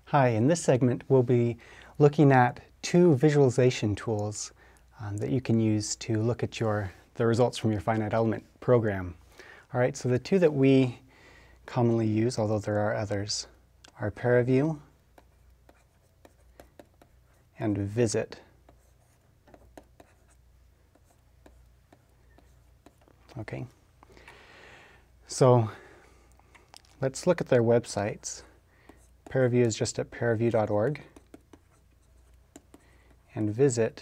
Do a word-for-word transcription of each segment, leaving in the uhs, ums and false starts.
Hi, in this segment we'll be looking at two visualization tools um, that you can use to look at your the results from your finite element program. All right, so the two that we commonly use, although there are others, are ParaView and Visit. Okay, so let's look at their websites. ParaView is just at paraview dot org, and Visit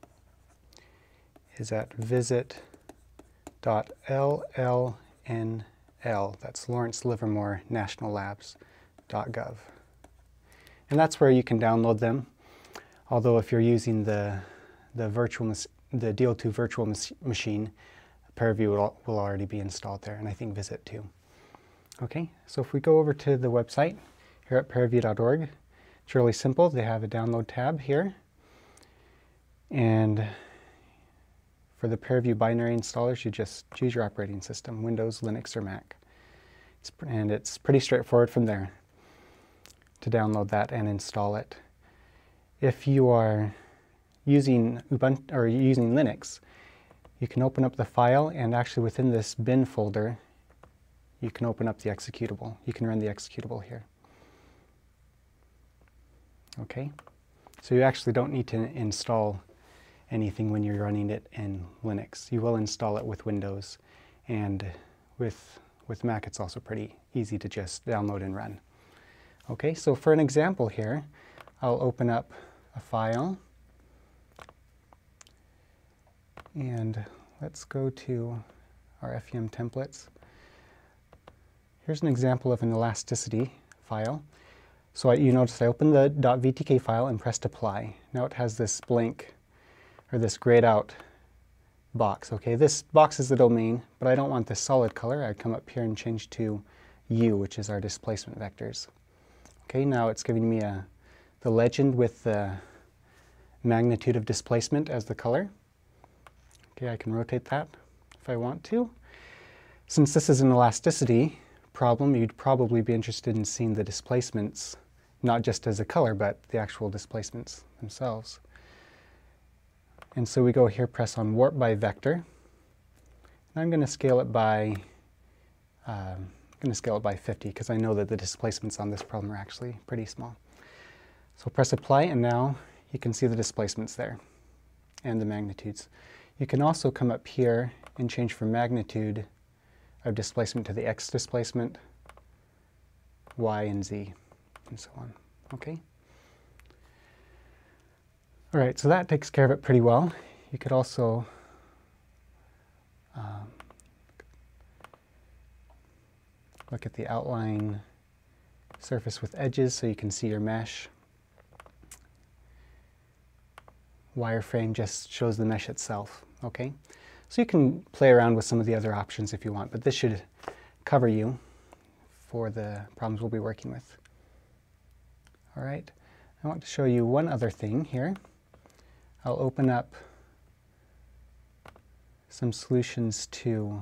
is at visit dot L L N L, that's Lawrence Livermore National Labs dot gov. And that's where you can download them, although if you're using the, the, virtual, the D L two virtual machine, ParaView will, will already be installed there, and I think Visit too. Okay, so if we go over to the website, here at paraview dot org. It's really simple. They have a download tab here. And for the ParaView binary installers, you just choose your operating system, Windows, Linux, or Mac. It's, and it's pretty straightforward from there to download that and install it. If you are using Ubuntu or using Linux, you can open up the file, and actually within this bin folder, you can open up the executable. You can run the executable here. Okay, so you actually don't need to install anything when you're running it in Linux. You will install it with Windows, and with, with Mac it's also pretty easy to just download and run. Okay, so for an example here, I'll open up a file, and let's go to our F E M templates. Here's an example of an elasticity file. So I, you notice I opened the .vtk file and pressed apply. Now it has this blank, or this grayed out box. Okay, this box is the domain, but I don't want this solid color. I come up here and change to U, which is our displacement vectors. Okay, now it's giving me a, the legend with the magnitude of displacement as the color. Okay, I can rotate that if I want to. Since this is an elasticity problem, you'd probably be interested in seeing the displacements, not just as a color, but the actual displacements themselves. And so we go here, press on Warp by Vector. And I'm going to scale it by, um, I'm going to scale it by fifty, because I know that the displacements on this problem are actually pretty small. So press Apply, and now you can see the displacements there, and the magnitudes. You can also come up here and change from magnitude of displacement to the X displacement, Y, and Z, and so on. Okay? All right, so that takes care of it pretty well. You could also um, look at the outline surface with edges so you can see your mesh. Wireframe just shows the mesh itself. Okay? So you can play around with some of the other options if you want, but this should cover you for the problems we'll be working with. All right, I want to show you one other thing here. I'll open up some solutions to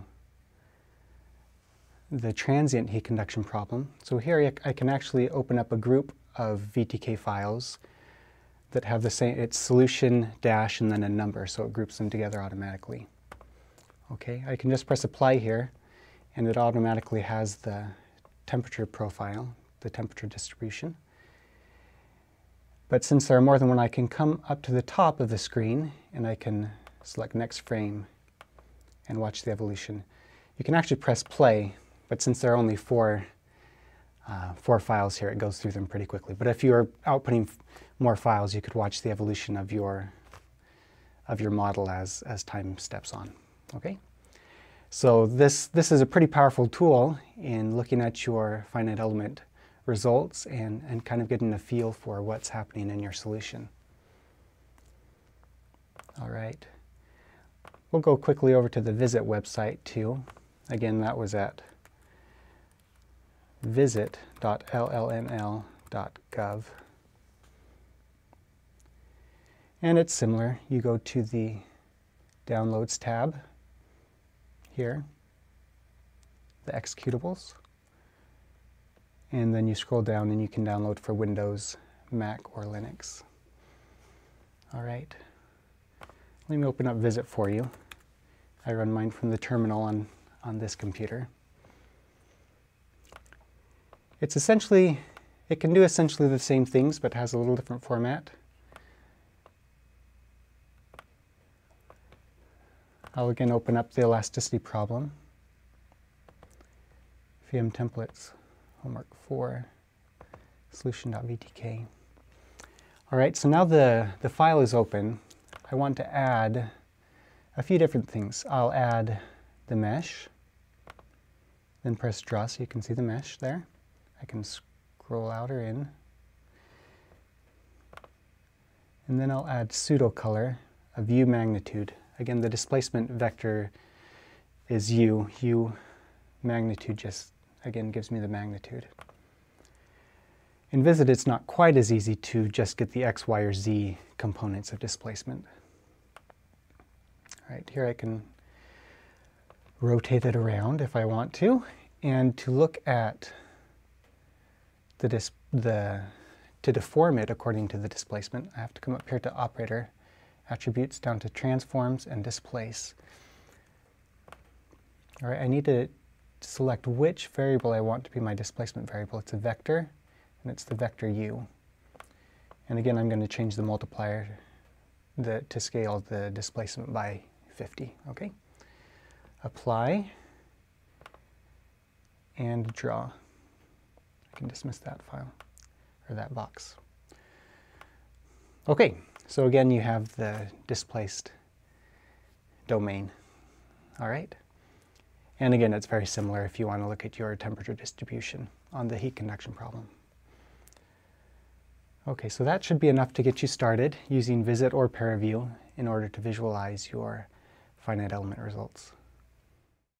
the transient heat conduction problem. So here I can actually open up a group of V T K files that have the same, it's solution dash and then a number, so it groups them together automatically. Okay, I can just press Apply here, and it automatically has the temperature profile, the temperature distribution. But since there are more than one, I can come up to the top of the screen, and I can select Next Frame and watch the evolution. You can actually press Play, but since there are only four, uh, four files here, it goes through them pretty quickly. But if you are outputting more files, you could watch the evolution of your, of your model as, as time steps on. Okay, so this, this is a pretty powerful tool in looking at your finite element results and, and kind of getting a feel for what's happening in your solution. All right, we'll go quickly over to the Visit website too. Again, that was at visit dot L L N L dot gov. And it's similar. You go to the Downloads tab here, the executables, and then you scroll down and you can download for Windows, Mac, or Linux. All right, let me open up Visit for you. I run mine from the terminal on, on this computer. It's essentially, it can do essentially the same things, but has a little different format. I'll again open up the elasticity problem. V M templates, homework four, solution.vtk. All right, so now the, the file is open. I want to add a few different things. I'll add the mesh, then press draw so you can see the mesh there. I can scroll out or in. And then I'll add pseudo color, a view magnitude. Again, the displacement vector is u. U magnitude just, again, gives me the magnitude. In Visit, it's not quite as easy to just get the x, y, or z components of displacement. All right, here I can rotate it around if I want to. And to look at the, dis the to deform it according to the displacement, I have to come up here to Operator, Attributes, down to Transforms and Displace. All right, I need to select which variable I want to be my displacement variable. It's a vector, and it's the vector u. And again, I'm going to change the multiplier the, to scale the displacement by fifty. Okay. Apply and draw. I can dismiss that file, or that box. Okay, so again, you have the displaced domain. All right. And again, it's very similar if you want to look at your temperature distribution on the heat conduction problem. Okay, so that should be enough to get you started using Visit or ParaView in order to visualize your finite element results.